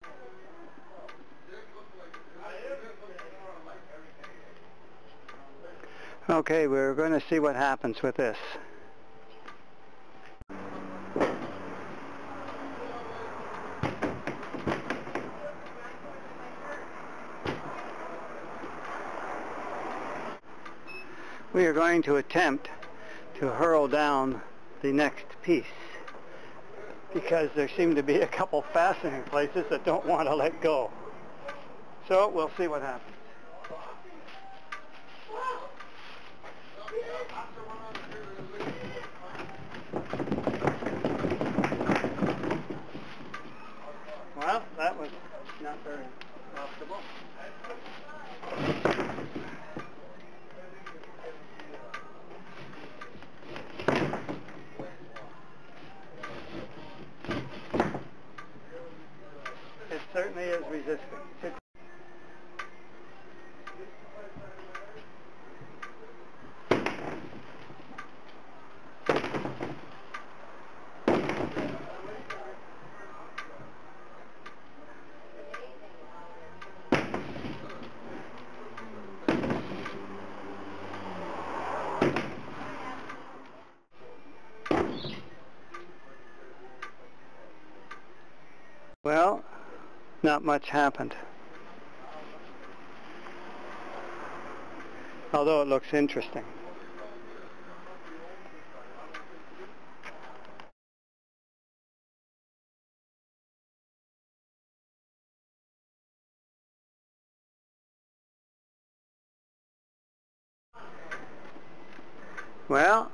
Okay, we're going to see what happens with this. We are going to attempt to hurl down the next piece because there seem to be a couple fastening places that don't want to let go. So we'll see what happens. Well, that was not very profitable. It certainly is resisting. Well, not much happened. Although it looks interesting. Well,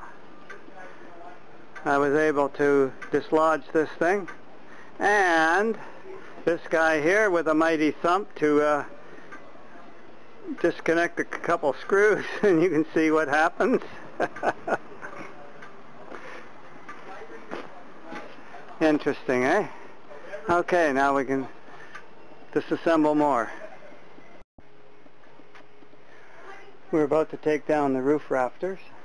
I was able to dislodge this thing, and this guy here with a mighty thump to disconnect a couple screws, and you can see what happens. Interesting, eh? Okay, now we can disassemble more. We're about to take down the roof rafters.